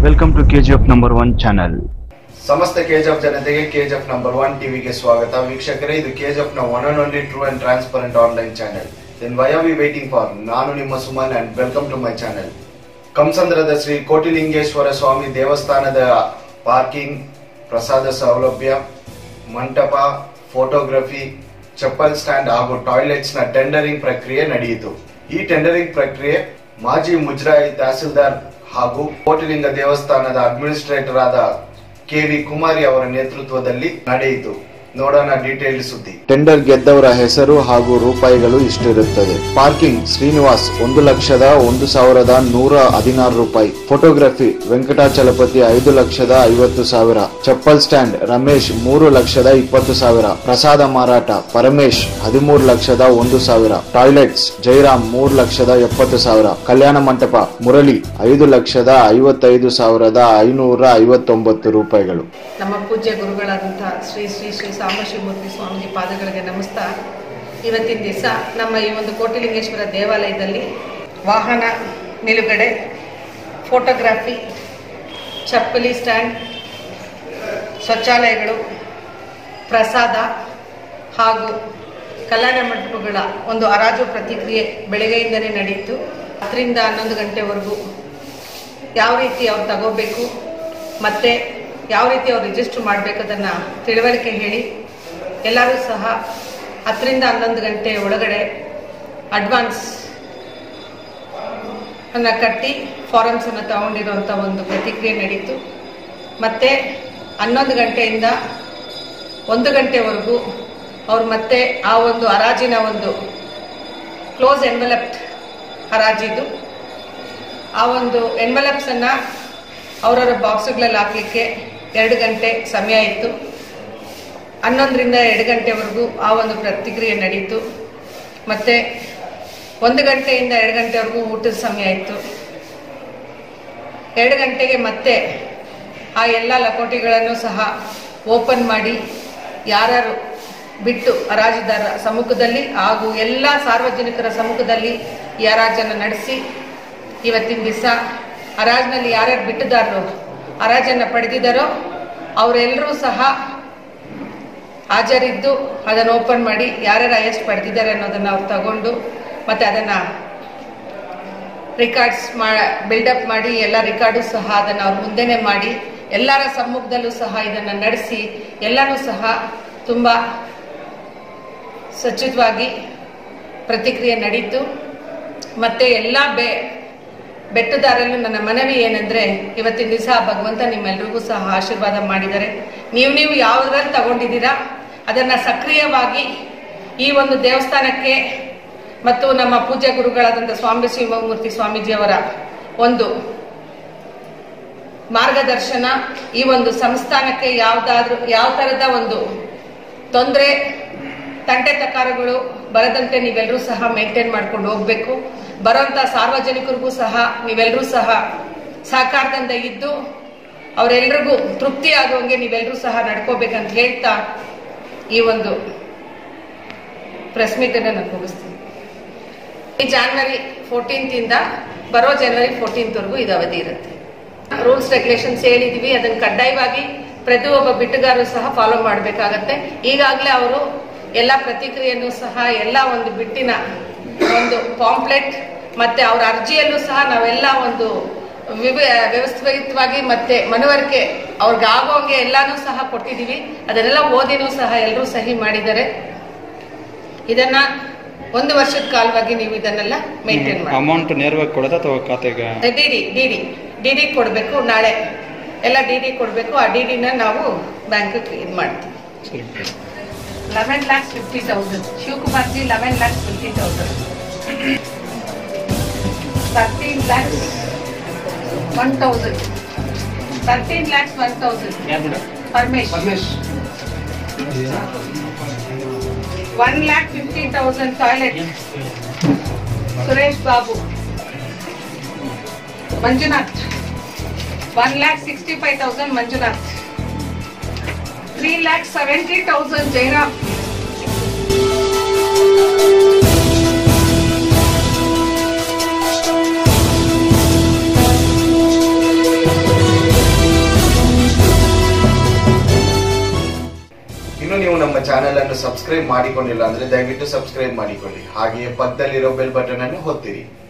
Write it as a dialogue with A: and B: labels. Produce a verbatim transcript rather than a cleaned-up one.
A: Welcome to KGF number one channel.
B: ಸಮಸ್ತ KGF ಜನತೆಗೆ KGF number one ಟಿವಿಗೆ ಸ್ವಾಗತ. ವೀಕ್ಷಕರೇ, ಇದು ಕೆಜಿಎಫ್ ನ one and only true and transparent online channel. Then why are we waiting for? ನಾನು ನಿಮ್ಮ Suman and welcome to my channel. ಕಂಸಂದ್ರದ ಶ್ರೀ ಕೋಟಿಲಿಂಗೇಶ್ವರ ಸ್ವಾಮಿ ದೇವಸ್ಥಾನದ ಪಾರ್ಕಿಂಗ್, ಪ್ರಸಾದ ಸೌಲಭ್ಯ, ಮಂಟಪ, ಫೋಟೋಗ್ರಫಿ, ಚಪ್ಪಲ್ ಸ್ಟ್ಯಾಂಡ್ ಹಾಗೂ ಟಾಯ್ಲೆಟ್ಸ್ ನ ಟೆಂಡರಿಂಗ್ ಪ್ರಕ್ರಿಯೆ ನಡೆಯಿತು. ಈ ಟೆಂಡರಿಂಗ್ ಪ್ರಕ್ರಿಯೆ ಮಾಜಿ ಮುಜರಾಯಿ ತಹಸೀಲ್ದಾರ್ ಹಾಗೂ ಕೋಟಿಲಿಂಗ ದೇವಸ್ಥಾನದ ಅಡ್ಮಿನಿಸ್ಟ್ರೇಟರ್ ಆದ ಕೆ ವಿ ಕುಮಾರಿ ಅವರ ನೇತೃತ್ವದಲ್ಲಿ ನಡೆಯಿತು. ನೋಡೋಣ ಡೀಟೇಲ್ ಸುದ್ದಿ. ಟೆಂಡರ್ ಗೆದ್ದವರ ಹೆಸರು ಹಾಗೂ ರೂಪಾಯಿಗಳು ಇಷ್ಟಿರುತ್ತದೆ. ಪಾರ್ಕಿಂಗ್ ಶ್ರೀನಿವಾಸ್ ಒಂದು ಲಕ್ಷದ ಒಂದು ಸಾವಿರದ ನೂರ ಹದಿನಾರು ರೂಪಾಯಿ. ಫೋಟೋಗ್ರಫಿ ವೆಂಕಟಾಚಲಪತಿ ಐದು ಲಕ್ಷದ ಐವತ್ತು ಸಾವಿರ. ಚಪ್ಪಲ್ ಸ್ಟ್ಯಾಂಡ್ ರಮೇಶ್ ಮೂರು ಲಕ್ಷದ ಇಪ್ಪತ್ತು ಸಾವಿರ. ಪ್ರಸಾದ ಮಾರಾಟ ಪರಮೇಶ್ ಹದಿಮೂರು ಲಕ್ಷದ ಒಂದು ಸಾವಿರ. ಟಾಯ್ಲೆಟ್ಸ್ ಜೈರಾಮ್ ಮೂರು ಲಕ್ಷದ ಎಪ್ಪತ್ತು ಸಾವಿರ. ಕಲ್ಯಾಣ ಮಂಟಪ ಮುರಳಿ ಐದು ಲಕ್ಷದ ಐವತ್ತೈದು ಸಾವಿರದ ಐನೂರ ಐವತ್ತೊಂಬತ್ತು ರೂಪಾಯಿಗಳು.
C: ನಮ್ಮ ಪೂಜ್ಯ ಗುರುಗಳಾದಂತಹ ಶ್ರೀ ಶ್ರೀ ಶ್ರೀ ಸಾಂಬಶಿವಮೂರ್ತಿ ಸ್ವಾಮೀಜಿ ಪಾದಗಳಿಗೆ ನಮಸ್ತಾ. ಇವತ್ತಿನ ದಿವಸ ನಮ್ಮ ಈ ಒಂದು ಕೋಟಿಲಿಂಗೇಶ್ವರ ದೇವಾಲಯದಲ್ಲಿ ವಾಹನ ನಿಲುಗಡೆ, ಫೋಟೋಗ್ರಾಫಿ, ಚಪ್ಪಲಿ ಸ್ಟ್ಯಾಂಡ್, ಶೌಚಾಲಯಗಳು, ಪ್ರಸಾದ ಹಾಗೂ ಕಲ್ಯಾಣ ಮಂಟಪಗಳ ಒಂದು ಹರಾಜು ಪ್ರತಿಕ್ರಿಯೆ ಬೆಳಗ್ಗೆಯಿಂದಲೇ ನಡೆಯಿತು. ಹತ್ತರಿಂದ ಹನ್ನೊಂದು ಗಂಟೆವರೆಗೂ ಯಾವ ರೀತಿ ಅವ್ರು ತಗೋಬೇಕು ಮತ್ತು ಯಾವ ರೀತಿ ಅವ್ರು ರಿಜಿಸ್ಟರ್ ಮಾಡಬೇಕದನ್ನು ತಿಳುವಳಿಕೆ ಹೇಳಿ ಎಲ್ಲರೂ ಸಹ ಹತ್ತರಿಂದ ಹನ್ನೊಂದು ಗಂಟೆ ಒಳಗಡೆ ಅಡ್ವಾನ್ಸ್ ಅನ್ನು ಕಟ್ಟಿ ಫಾರಮ್ಸನ್ನು ತಗೊಂಡಿರುವಂಥ ಒಂದು ಪ್ರತಿಕ್ರಿಯೆ ನಡೀತು. ಮತ್ತು ಹನ್ನೊಂದು ಗಂಟೆಯಿಂದ ಒಂದು ಗಂಟೆವರೆಗೂ ಅವ್ರು ಮತ್ತೆ ಆ ಒಂದು ಹರಾಜಿನ ಒಂದು ಕ್ಲೋಸ್ ಎನ್ವೆಲಪ್ಡ್ ಹರಾಜಿದ್ದು ಆ ಒಂದು ಎನ್ವೆಲಪ್ಸನ್ನು ಅವರವರ ಬಾಕ್ಸ್ಗಳಲ್ಲಿ ಹಾಕಲಿಕ್ಕೆ ಎರಡು ಗಂಟೆ ಸಮಯ ಇತ್ತು. ಹನ್ನೊಂದರಿಂದ ಎರಡು ಗಂಟೆವರೆಗೂ ಆ ಒಂದು ಪ್ರತಿಕ್ರಿಯೆ ನಡೀತು. ಮತ್ತು ಒಂದು ಗಂಟೆಯಿಂದ ಎರಡು ಗಂಟೆವರೆಗೂ ಊಟದ ಸಮಯ ಇತ್ತು. ಎರಡು ಗಂಟೆಗೆ ಮತ್ತೆ ಆ ಎಲ್ಲ ಲಕೋಟಿಗಳನ್ನು ಸಹ ಓಪನ್ ಮಾಡಿ ಯಾರು ಬಿಟ್ಟು ಹರಾಜುದಾರರ ಸಮ್ಮುಖದಲ್ಲಿ ಹಾಗೂ ಎಲ್ಲ ಸಾರ್ವಜನಿಕರ ಸಮ್ಮುಖದಲ್ಲಿ ಈ ಹರಾಜನ್ನು ನಡೆಸಿ ಇವತ್ತಿನ ದಿವಸ ಹರಾಜಿನಲ್ಲಿ ಯಾರ್ಯಾರು ಬಿಟ್ಟುದಾರರು ಹರಾಜನ್ನು ಪಡೆದಿದ್ದಾರೋ ಅವರೆಲ್ಲರೂ ಸಹ ಹಾಜರಿದ್ದು ಅದನ್ನು ಓಪನ್ ಮಾಡಿ ಯಾರ್ಯಾರು ಹೈಯೆಸ್ಟ್ ಪಡೆದಿದ್ದಾರೆ ಅನ್ನೋದನ್ನು ಅವ್ರು ತಗೊಂಡು ಮತ್ತು ಅದನ್ನು ರಿಕಾರ್ಡ್ಸ್ ಮಾ ಬಿಲ್ಡಪ್ ಮಾಡಿ ಎಲ್ಲ ರಿಕಾರ್ಡು ಸಹ ಅದನ್ನು ಅವ್ರು ಮುಂದೆನೇ ಮಾಡಿ ಎಲ್ಲರ ಸಮ್ಮುಖದಲ್ಲೂ ಸಹ ಇದನ್ನು ನಡೆಸಿ ಎಲ್ಲನೂ ಸಹ ತುಂಬ ಸ್ವಚ್ಛವಾಗಿ ಪ್ರತಿಕ್ರಿಯೆ ನಡೀತು. ಮತ್ತು ಎಲ್ಲ ಬೆ ಬೆಟ್ಟುದಾರಲ್ಲೂ ನನ್ನ ಮನವಿ ಏನಂದರೆ, ಇವತ್ತಿನ ದಿವಸ ಭಗವಂತ ನಿಮ್ಮೆಲ್ರಿಗೂ ಸಹ ಆಶೀರ್ವಾದ ಮಾಡಿದ್ದಾರೆ. ನೀವು ನೀವು ಯಾವುದ್ರಲ್ಲಿ ತಗೊಂಡಿದ್ದೀರಾ ಅದನ್ನು ಸಕ್ರಿಯವಾಗಿ ಈ ಒಂದು ದೇವಸ್ಥಾನಕ್ಕೆ ಮತ್ತು ನಮ್ಮ ಪೂಜ್ಯ ಗುರುಗಳಾದಂಥ ಸ್ವಾಮಿ ಶಿವಮೂರ್ತಿ ಸ್ವಾಮೀಜಿಯವರ ಒಂದು ಮಾರ್ಗದರ್ಶನ, ಈ ಒಂದು ಸಂಸ್ಥಾನಕ್ಕೆ ಯಾವುದಾದ್ರೂ ಯಾವ ಥರದ ಒಂದು ತೊಂದರೆ ತಂಟೆ ತಕಾರಗಳು ಬರದಂತೆ ನೀವೆಲ್ಲರೂ ಸಹ ಮೇಂಟೈನ್ ಮಾಡ್ಕೊಂಡು ಹೋಗಬೇಕು. ಬರೋಂಥ ಸಾರ್ವಜನಿಕರಿಗೂ ಸಹ ನೀವೆಲ್ಲರೂ ಸಹ ಸಹಕಾರದಿಂದ ಇದ್ದು ಅವರೆಲ್ಲರಿಗೂ ತೃಪ್ತಿ ಆಗುವಂಗೆ ನೀವೆಲ್ಲರೂ ಸಹ ನಡ್ಕೋಬೇಕಂತ ಹೇಳ್ತಾ ಈ ಒಂದು ಪ್ರೆಸ್ ಮೀಟನ್ನು ನಾನು ಮುಗಿಸ್ತೀನಿ. ಈ ಜಾನ್ವರಿ ಫೋರ್ಟೀನ್ತಿಂದ ಬರೋ ಜನವರಿ ಫೋರ್ಟೀನ್ತ್ವರೆಗೂ ಇದು ಅವಧಿ ಇರುತ್ತೆ. ರೂಲ್ಸ್ ರೆಗ್ಯುಲೇಷನ್ಸ್ ಹೇಳಿದೀವಿ, ಅದನ್ನು ಕಡ್ಡಾಯವಾಗಿ ಪ್ರತಿಯೊಬ್ಬ ಬಿಟ್ಟುಗಾರರು ಸಹ ಫಾಲೋ ಮಾಡಬೇಕಾಗತ್ತೆ. ಈಗಾಗಲೇ ಅವರು ಎಲ್ಲ ಪ್ರತಿಕ್ರಿಯೆಯನ್ನು ಸಹ ಎಲ್ಲ ಒಂದು ಬಿಟ್ಟಿನ ಒಂದು ಪಾಂಪ್ಲೆಟ್ ಮತ್ತೆ ಅವರ ಅರ್ಜಿಯಲ್ಲೂ ಸಹ ನಾವೆಲ್ಲ ಒಂದು ವ್ಯವಸ್ಥಿತವಾಗಿ ಮತ್ತೆ ಮನವರಿಕೆ ಅವ್ರಿಗೆ ಆಗೋಂಗೆ ಎಲ್ಲಾನು ಸಹ ಕೊಟ್ಟಿದ್ದೀವಿ. ಅದನ್ನೆಲ್ಲ ಓದಿನೂ ಸಹ ಎಲ್ಲರೂ ಸಹಿ ಮಾಡಿದ್ದಾರೆ. ಇದನ್ನ ಒಂದು ವರ್ಷದ ಕಾಲವಾಗಿ ನೀವು ಇದನ್ನೆಲ್ಲ ಮೇಂಟೈನ್ ಮಾಡಿ. ಅಮೌಂಟ್ ನೇರವಾಗಿ ಕೊಡೋದಾ ಅಥವಾ ಖಾತೆಗೆ? ಡಿಡಿ ಡಿಡಿ ಡಿಡಿ ಕೊಡಬೇಕು. ನಾಳೆ ಎಲ್ಲ ಡಿಡಿ ಕೊಡಬೇಕು. ಆ ಡಿಡಿನ ನಾವು ಬ್ಯಾಂಕಿಗೆ ಇದು ಮಾಡ್ತೀವಿ. Eleven lakhs fifty thousand Shivakumar ji eleven lakhs fifty thousand thirteen lakhs one thousand thirteen lakhs one thousand Paramesh one lakh fifty thousand toilet Suresh Babu Manjunath one lakh sixty five thousand Manjunath three lakh seventy thousand Jayaram
B: ನಮ್ಮ ಚಾನೆಲ್ ಅನ್ನು ಸಬ್ಸ್ಕ್ರೈಬ್ ಮಾಡಿಕೊಂಡಿಲ್ಲ ಅಂದ್ರೆ ದಯವಿಟ್ಟು ಸಬ್ಸ್ಕ್ರೈಬ್ ಮಾಡಿಕೊಳ್ಳಿ, ಹಾಗೆಯೇ ಪಕ್ಕದಲ್ಲಿರೋ ಬೆಲ್ ಬಟನ್ ಅನ್ನು ಒತ್ತಿರಿ.